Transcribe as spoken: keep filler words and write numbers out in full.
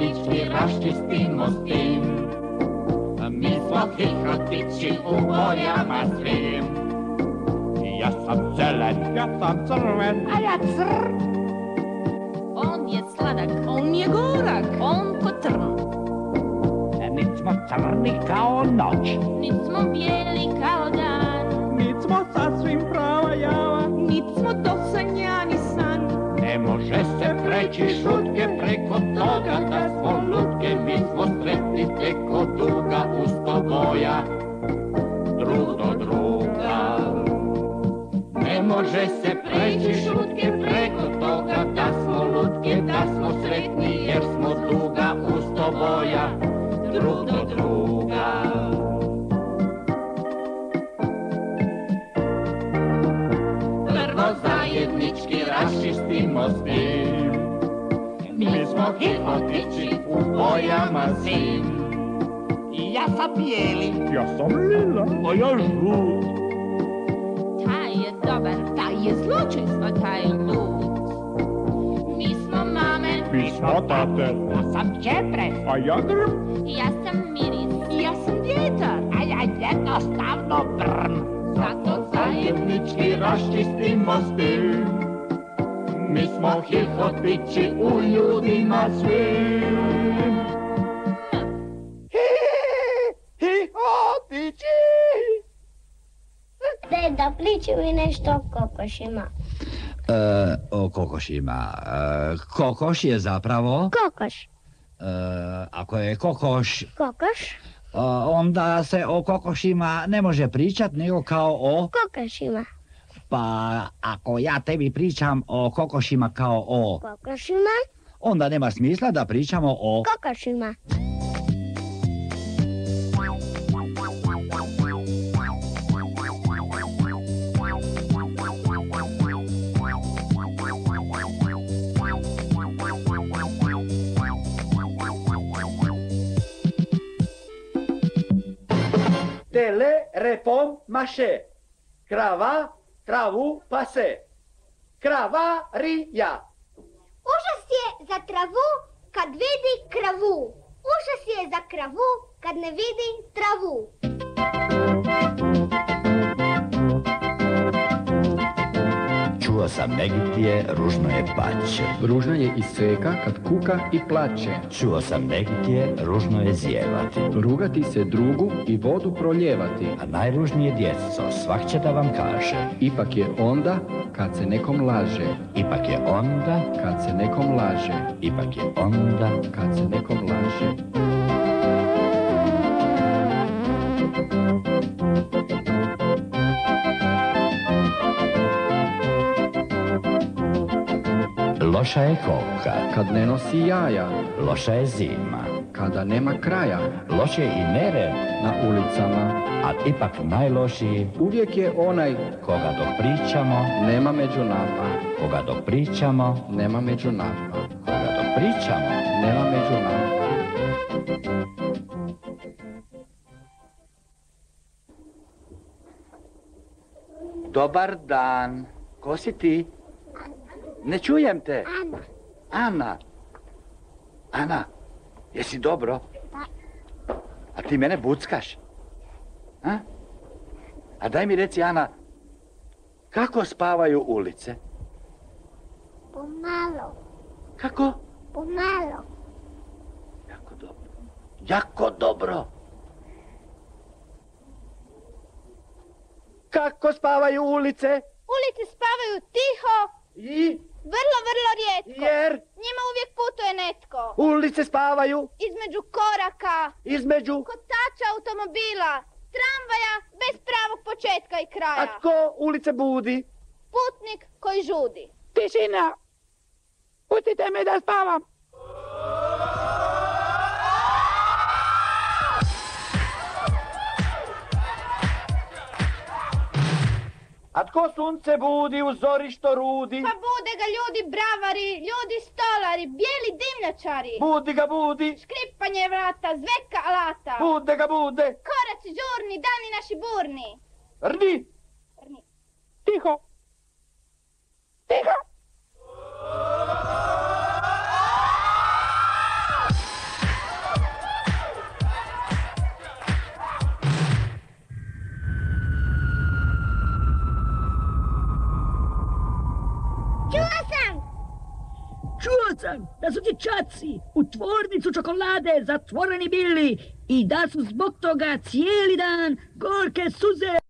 zajednički raščistimo s tim. Mi smo hihotići u bojama svim. Ja sam zelen, ja sam crven, a ja crn. On je sladak, on je gorak, on ko trn. Nit smo crni kao noć, Nit smo bijeli kao dan, nit smo sasvim prava java. nit smo dosanjani san. Ne može se preći šutke preko toga da smo lutke. Mi smo sretni tek od duga u sto boja, drug do druga. Ne može se preći šutke preko toga da smo lutke, da smo sretni jer smo duga u sto boja, drug do druga. Prvo zajednički raščistimo s tim. Mi smo hihotići u bojama zim. I ja sam bijeli, ja sam lila, a ja žut. Taj je dobar, taj je zločest, a taj lud. Mi smo mame, Mi smo tate, ja sam čepres, a ja grm, ja sam miris, ja sam vjetar, a ja jednostavno brn. zato Zajednički raščistimo s tim. Mi smo hihotići u ljudima svim. Hihotići! Deda, pričaj mi nešto o kokošima. E, o kokošima. E, kokoš je zapravo... Kokoš. E, ako je kokoš, Kokoš? e, onda se o kokošima ne može pričat nego kao o... Kokošima. Pa ako ja tebi pričam o kokošima kao o... Kokošima? Onda nema smisla da pričamo o... Kokošima. Tele, repom, maše. Krava, travu, pase. Kravarija. Užas je za travu kad vidi kravu. Užas je za kravu kad ne vidi travu. Čuo sam negdje, ružno je pače. Ružna je i seka kad kuka i plače. Čuo sam negdje, ružno je zjevati. Rugati se drugu i vodu proljevati. A najružnije djeco, svak će da vam kaže. Ipak je onda kad se nekom laže. Ipak je onda, Kad se nekom laže. ipak je onda. Kad se nekom laže. Loša je koka, Kad ne nosi jaja. loša je zima. Kada nema kraja. Loš je i nered, Na ulicama. a ipak najlošiji. Uvijek je onaj Koga dok pričamo, nema među nama. koga dok pričamo, Nema među nama. koga dok pričamo. Nema među nama. Dobar dan. Ko si ti? Ne čujem te. Ana. Ana. Ana, jesi dobro? A ti mene buckaš? A? A daj mi reci, Ana, kako spavaju ulice? Pomalo. Kako? Pomalo. Jako dobro. Jako dobro. Kako spavaju ulice? Ulice spavaju tiho, I? vrlo, vrlo rijetko. Jer? Njima uvijek putuje netko. Ulice spavaju Između koraka, između... kotača automobila, tramvaja bez pravog početka i kraja. A tko ulice budi? Putnik koji žudi. Tišina! Pustite me da spavam! A tko sunce budi u zori što rudi? Pa bude ga ljudi bravari, ljudi stolari, bijeli dimnjačari. Budi ga budi, Škripanje vrata, zveka alata. bude ga bude. Koraci žurni, dani naši burni. Rni! Rni. Tiho! Tiho! čuo sam da su ti čaci u tvornicu čokolade zatvoreni bili i da su zbog toga cijeli dan gorke suze